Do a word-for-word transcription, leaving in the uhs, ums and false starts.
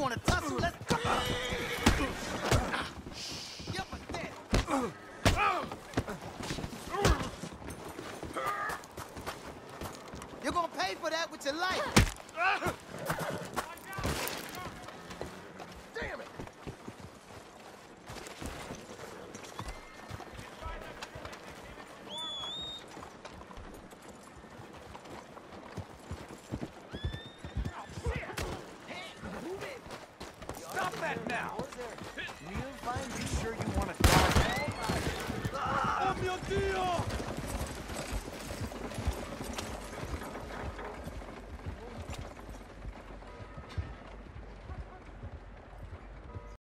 wanna tussle? Let's go. Yep, I'm dead. You're gonna pay for that with your life.